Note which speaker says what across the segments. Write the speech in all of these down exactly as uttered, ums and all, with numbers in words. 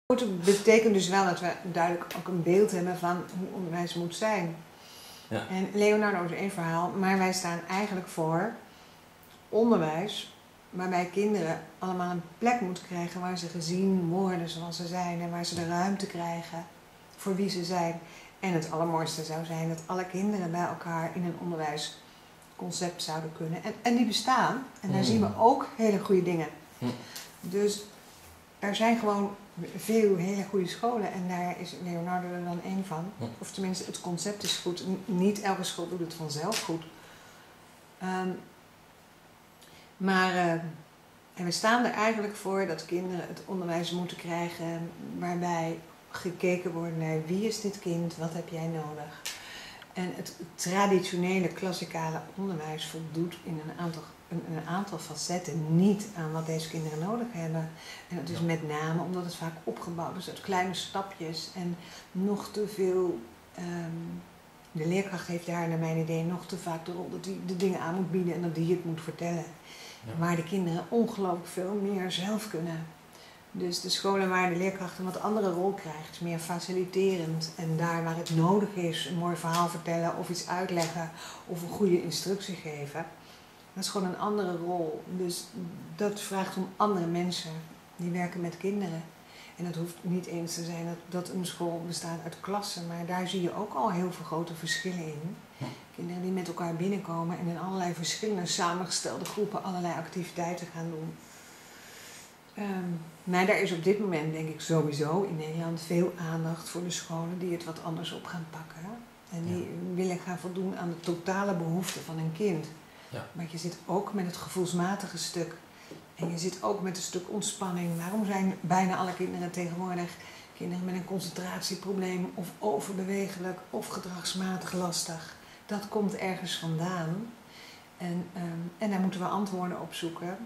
Speaker 1: Het betekent dus wel dat we duidelijk ook een beeld hebben van hoe onderwijs moet zijn.
Speaker 2: Ja.
Speaker 1: En Leonardo is één verhaal, maar wij staan eigenlijk voor onderwijs waarbij kinderen allemaal een plek moeten krijgen waar ze gezien worden zoals ze zijn en waar ze de ruimte krijgen voor wie ze zijn. En het allermooiste zou zijn dat alle kinderen bij elkaar in een onderwijsconcept zouden kunnen. En, en die bestaan. En daar
Speaker 2: Mm.
Speaker 1: zien we ook hele goede dingen.
Speaker 2: Mm.
Speaker 1: Dus er zijn gewoon veel hele goede scholen en daar is Leonardo er dan één van.
Speaker 2: Mm.
Speaker 1: Of tenminste, het concept is goed. N- niet elke school doet het vanzelf goed. Um, maar uh, en we staan er eigenlijk voor dat kinderen het onderwijs moeten krijgen waarbij gekeken wordt naar wie is dit kind, wat heb jij nodig. En het traditionele, klassikale onderwijs voldoet in een aantal, een, een aantal facetten niet aan wat deze kinderen nodig hebben. En dat is met name omdat het vaak opgebouwd is uit kleine stapjes en nog te veel. Um, de leerkracht heeft daar naar mijn idee nog te vaak de rol dat hij de dingen aan moet bieden en dat die het moet vertellen. Ja. Waar de kinderen ongelooflijk veel meer zelf kunnen. Dus de scholen waar de leerkracht een wat andere rol krijgt, is meer faciliterend. En daar waar het nodig is, een mooi verhaal vertellen of iets uitleggen of een goede instructie geven. Dat is gewoon een andere rol. Dus dat vraagt om andere mensen die werken met kinderen. En dat hoeft niet eens te zijn dat, dat een school bestaat uit klassen, maar daar zie je ook al heel veel grote verschillen in. Kinderen die met elkaar binnenkomen en in allerlei verschillende samengestelde groepen allerlei activiteiten gaan doen. Um, maar daar is op dit moment denk ik sowieso in Nederland veel aandacht voor de scholen die het wat anders op gaan pakken. En die ja. willen gaan voldoen aan de totale behoeften van een kind.
Speaker 2: Ja.
Speaker 1: Maar je zit ook met het gevoelsmatige stuk. En je zit ook met een stuk ontspanning. Waarom zijn bijna alle kinderen tegenwoordig kinderen met een concentratieprobleem of overbewegelijk of gedragsmatig lastig? Dat komt ergens vandaan. En, um, en daar moeten we antwoorden op zoeken.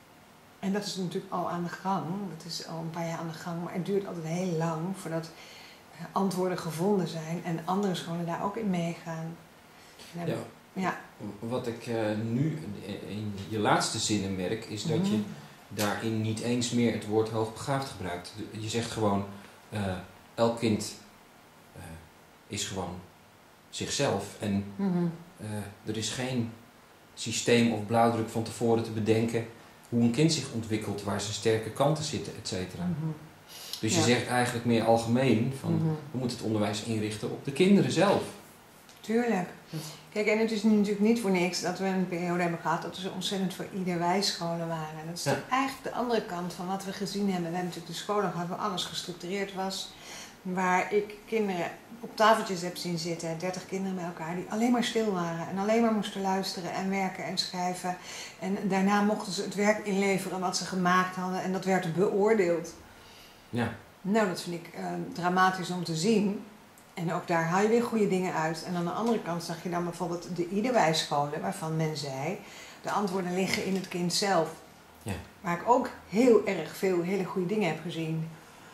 Speaker 1: En dat is natuurlijk al aan de gang. Dat is al een paar jaar aan de gang. Maar het duurt altijd heel lang voordat antwoorden gevonden zijn. En andere scholen daar ook in meegaan.
Speaker 2: Ja.
Speaker 1: Ja.
Speaker 2: Wat ik uh, nu in je laatste zinnen merk, is dat je daarin niet eens meer het woord hoogbegaafd gebruikt. Je zegt gewoon, uh, elk kind uh, is gewoon zichzelf. En
Speaker 1: Mm-hmm.
Speaker 2: uh, er is geen systeem of blauwdruk van tevoren te bedenken hoe een kind zich ontwikkelt, waar zijn sterke kanten zitten, et cetera.
Speaker 1: Mm-hmm.
Speaker 2: Dus
Speaker 1: ja.
Speaker 2: je zegt eigenlijk meer algemeen van,
Speaker 1: mm-hmm.
Speaker 2: we moeten het onderwijs inrichten op de kinderen zelf.
Speaker 1: Tuurlijk. Kijk, en het is natuurlijk niet voor niks dat we een periode hebben gehad dat er zo ontzettend voor ieder wijsscholen waren. Dat is
Speaker 2: Ja.
Speaker 1: eigenlijk de andere kant van wat we gezien hebben. We hebben natuurlijk de scholen gehad waar alles gestructureerd was. Waar ik kinderen op tafeltjes heb zien zitten, dertig kinderen bij elkaar, die alleen maar stil waren. En alleen maar moesten luisteren en werken en schrijven. En daarna mochten ze het werk inleveren wat ze gemaakt hadden en dat werd beoordeeld.
Speaker 2: Ja.
Speaker 1: Nou, dat vind ik uh, dramatisch om te zien. En ook daar haal je weer goede dingen uit. En aan de andere kant zag je dan bijvoorbeeld de iederwijsscholen, waarvan men zei, de antwoorden liggen in het kind zelf.
Speaker 2: Ja.
Speaker 1: Waar ik ook heel erg veel hele goede dingen heb gezien.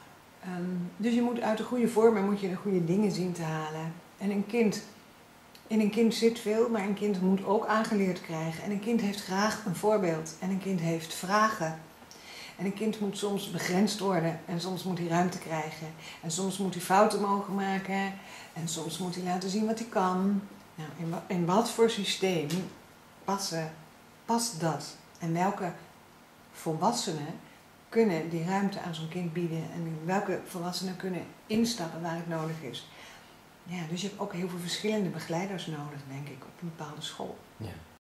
Speaker 1: Um, dus je moet uit de goede vormen moet je de goede dingen zien te halen. En een kind, in een kind zit veel, maar een kind moet ook aangeleerd krijgen. En een kind heeft graag een voorbeeld. En een kind heeft vragen. En een kind moet soms begrensd worden. En soms moet hij ruimte krijgen. En soms moet hij fouten mogen maken. En soms moet hij laten zien wat hij kan. Nou, in, wa- in wat voor systeem passen, past dat? En welke volwassenen kunnen die ruimte aan zo'n kind bieden? En welke volwassenen kunnen instappen waar het nodig is? Ja, dus je hebt ook heel veel verschillende begeleiders nodig, denk ik, op een bepaalde school.
Speaker 2: Ja.